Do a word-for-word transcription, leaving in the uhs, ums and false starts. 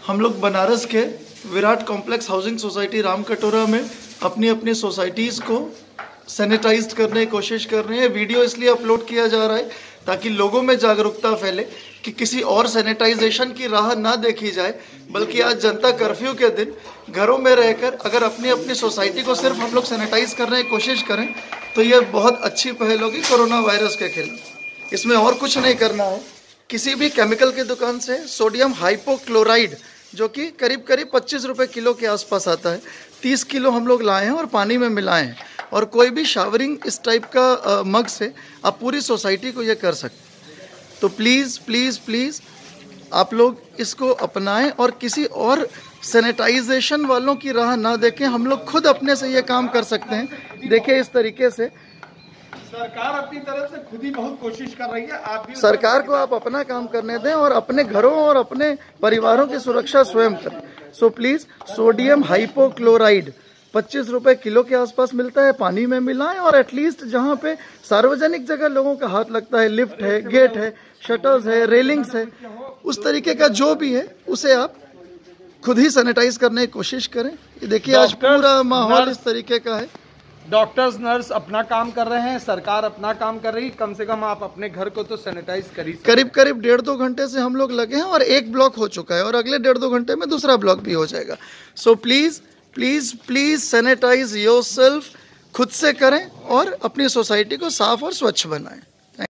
हम लोग बनारस के Virat complex housing society Ramkatora में अपनी अपनी सोसाइटीज़ को सैनिटाइज करने की कोशिश कर रहे हैं। वीडियो इसलिए अपलोड किया जा रहा है ताकि लोगों में जागरूकता फैले कि किसी और सैनिटाइजेशन की राह ना देखी जाए, बल्कि आज जनता कर्फ्यू के दिन घरों में रहकर अगर अपनी अपनी सोसाइटी को सिर्फ हम लोग सैनिटाइज करने की कोशिश करें तो ये बहुत अच्छी पहल होगी कोरोना वायरस के खिलाफ। इसमें और कुछ नहीं करना है। किसी भी केमिकल की दुकान से सोडियम हाइपोक्लोराइड जो कि करीब करीब पच्चीस रुपये किलो के आसपास आता है, तीस किलो हम लोग लाए हैं और पानी में मिलाए हैं। और कोई भी शावरिंग इस टाइप का आ, मग से आप पूरी सोसाइटी को ये कर सकते हैं। तो प्लीज़ प्लीज़ प्लीज़ आप लोग इसको अपनाएं और किसी और सैनिटाइजेशन वालों की राह ना देखें। हम लोग खुद अपने से ये काम कर सकते हैं। देखिए इस तरीके से सरकार अपनी तरफ से खुद ही बहुत कोशिश कर रही है। आप भी सरकार को आप अपना काम करने दें और अपने घरों और अपने परिवारों की सुरक्षा स्वयं करें। सो प्लीज सोडियम हाइपोक्लोराइड पच्चीस रुपए किलो के आसपास मिलता है, पानी में मिलाएं और एटलीस्ट जहां पे सार्वजनिक जगह लोगों का हाथ लगता है, लिफ्ट है, गेट है, शटर्स है, रेलिंग्स है, उस तरीके का जो भी है उसे आप खुद ही सैनिटाइज करने की कोशिश करें। ये देखिए आज पूरा माहौल इस तरीके का है। डॉक्टर्स नर्स अपना काम कर रहे हैं, सरकार अपना काम कर रही है। कम से कम आप अपने घर को तो सैनिटाइज करिए। करीब करीब डेढ़ दो घंटे से हम लोग लगे हैं और एक ब्लॉक हो चुका है और अगले डेढ़ दो घंटे में दूसरा ब्लॉक भी हो जाएगा। So please please please sanitize yourself, खुद से करें और अपनी सोसाइटी को साफ और स्वच्छ बनाएं।